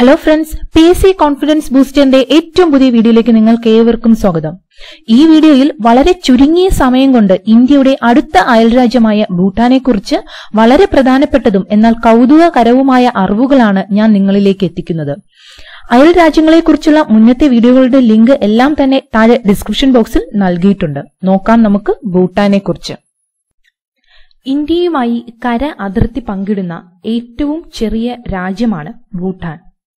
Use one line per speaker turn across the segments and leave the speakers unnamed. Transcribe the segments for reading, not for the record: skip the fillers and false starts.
Hello friends, PSC confidence ബൂസ്റ്ററിന്റെ ഏറ്റവും പുതിയ വീഡിയോയിലേക്ക് നിങ്ങൾക്ക് ഏവർക്കും സ്വാഗതം. ഈ വീഡിയോയിൽ വളരെ ചുരുങ്ങിയ സമയം കൊണ്ട് ഇന്ത്യയുടെ അടുത്ത അയൽരാജ്യമായ ഭൂട്ടാനെക്കുറിച്ച് വളരെ പ്രധാനപ്പെട്ടതും എന്നാൽ കൗതുകകരവുമായ അറിവുകളാണ് ഞാൻ നിങ്ങളിലേക്ക് എത്തിക്കുന്നത്. അയൽ രാജ്യങ്ങളെക്കുറിച്ചുള്ള മുന്നത്തെ വീഡിയോകളുടെ ലിങ്ക് എല്ലാം തന്നെ താഴെ ഡിസ്ക്രിപ്ഷൻ ബോക്സിൽ നൽകിയിട്ടുണ്ട്. നോക്കാം നമുക്ക് ഭൂട്ടാനെക്കുറിച്ച്. ഇന്ത്യയുമായി കര അതിർത്തി പങ്കിടുന്ന ഏറ്റവും ചെറിയ രാജ്യമാണ് ഭൂട്ടാൻ.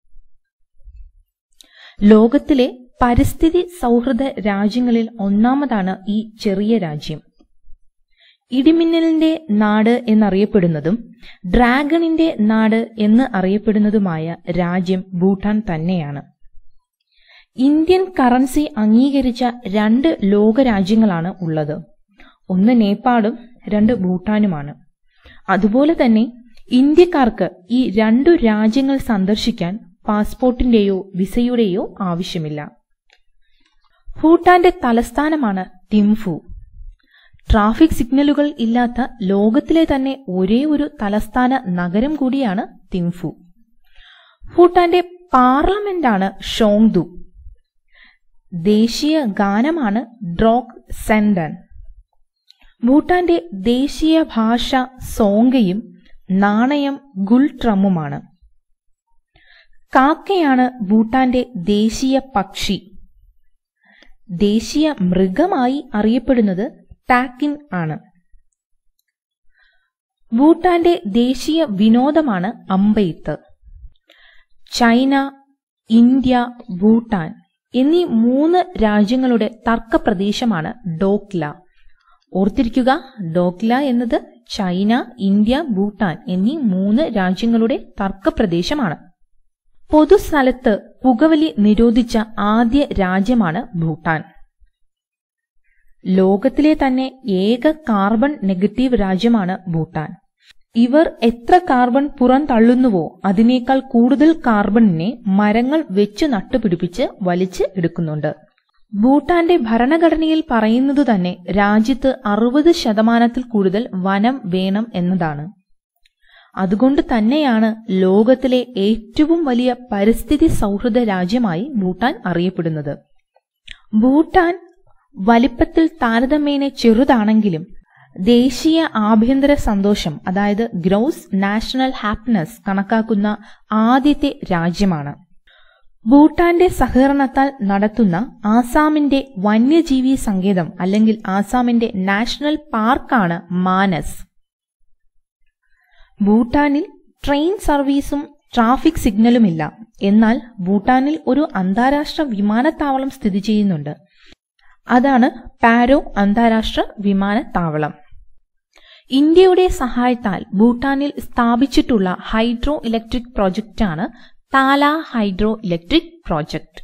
ലോകത്തിലെ പരിസ്ഥിതി സൗഹൃദ രാജ്യങ്ങളിൽ ഒന്നാമതാണ് ഈ ചെറിയ രാജ്യം. ഇടിമിന്നലിന്റെ നാട് എന്നറിയപ്പെടുന്നതും ഡ്രാഗണിന്റെ നാട് എന്ന് അറിയപ്പെടുന്നതുമായ രാജ്യം ഭൂട്ടാൻ തന്നെയാണ്. ഇന്ത്യൻ കറൻസി അംഗീകരിച്ച 2 ലോകരാജ്യങ്ങളാണ് ഉള്ളത്. ഒന്ന് നേപ്പാളും 2 ഭൂട്ടാനുമാണ്. അതുപോലെ തന്നെ ഇന്ത്യക്കാർക്ക് ഈ 2 രാജ്യങ്ങൾ സന്ദർശിക്കാൻ പാസ്പോർട്ടിന്റെയോ വിസയുടെയോ ആവശ്യമില്ല. ഭൂട്ടാന്റെ തലസ്ഥാനമാണ് തിംഫു. ട്രാഫിക് സിഗ്നലുകൾ ഇല്ലാത്ത ലോകത്തിലെ തന്നെ ഒരേ ഒരു തലസ്ഥാന നഗരം കൂടിയാണ് തിംഫു. ഭൂട്ടാന്റെ പാർലമെന്റാണ് ഷോങ്ദു. ദേശീയ ഗാനമാണ് ഡ്രോക് സെൻഡൻ. ഭൂട്ടാന്റെ ദേശീയ ഭാഷ സോങ്കയും നാണയം ഗുൾട്രമുമാണ്. കാക്കയാണ് ഭൂട്ടാന്റെ ദേശീയ പക്ഷി. ദേശീയ മൃഗമായി അറിയപ്പെടുന്നത് ടാക്കിൻ ആണ്. ഭൂട്ടാന്റെ ദേശീയ വിനോദമാണ് അമ്പെയ്ത്ത്. ചൈന, ഇന്ത്യ, ഭൂട്ടാൻ എന്നീ 3 രാജ്യങ്ങളുടെ തർക്കപ്രദേശമാണ് ഡോക്ല. ഓർത്തിരിക്കുക, ഡോക്ല എന്നത് ചൈന, ഇന്ത്യ, ഭൂട്ടാൻ എന്നീ 3 രാജ്യങ്ങളുടെ തർക്കപ്രദേശമാണ്. പൊതുസ്ഥലത്ത് പുകവലി നിരോധിച്ച ആദ്യ രാജ്യമാണ് ഭൂട്ടാൻ. ലോകത്തിലെ തന്നെ ഏക കാർബൺ നെഗറ്റീവ് രാജ്യമാണ് ഭൂട്ടാൻ. ഇവർ എത്ര കാർബൺ പുറന്തള്ളുന്നുവോ അതിനേക്കാൾ കൂടുതൽ കാർബണിനെ മരങ്ങൾ വെച്ച് നട്ടുപിടിപ്പിച്ച് വലിച്ച് എടുക്കുന്നുണ്ട്. ഭൂട്ടാന്റെ ഭരണഘടനയിൽ പറയുന്നത് തന്നെ രാജ്യത്ത് 60% കൂടുതൽ വനം വേണം എന്നതാണ്. അതുകൊണ്ട് തന്നെയാണ് ലോകത്തിലെ ഏറ്റവും വലിയ പരിസ്ഥിതി സൗഹൃദ രാജ്യമായി ഭൂട്ടാൻ അറിയപ്പെടുന്നത്. ഭൂട്ടാൻ വലിപ്പത്തിൽ താരതമ്യേന ചെറുതാണെങ്കിലും ദേശീയ ആഭ്യന്തര സന്തോഷം, അതായത് ഗ്രോസ് നാഷണൽ ഹാപ്പിനെസ് കണക്കാക്കുന്ന ആദ്യത്തെ രാജ്യമാണ്. ഭൂട്ടാന്റെ സഹകരണത്താൽ നടത്തുന്ന ആസാമിന്റെ വന്യജീവി സങ്കേതം അല്ലെങ്കിൽ ആസാമിന്റെ നാഷണൽ പാർക്കാണ് മാനസ്. ഭൂട്ടാനിൽ ട്രെയിൻ സർവീസും ട്രാഫിക് സിഗ്നലുമില്ല. എന്നാൽ ഭൂട്ടാനിൽ ഒരു അന്താരാഷ്ട്ര വിമാനത്താവളം സ്ഥിതി ചെയ്യുന്നുണ്ട്. അതാണ് പാരോ അന്താരാഷ്ട്ര വിമാനത്താവളം. ഇന്ത്യയുടെ സഹായത്താൽ ഭൂട്ടാനിൽ സ്ഥാപിച്ചിട്ടുള്ള ഹൈഡ്രോ ഇലക്ട്രിക് പ്രോജക്റ്റാണ് താല ഹൈഡ്രോ ഇലക്ട്രിക് പ്രോജക്ട്.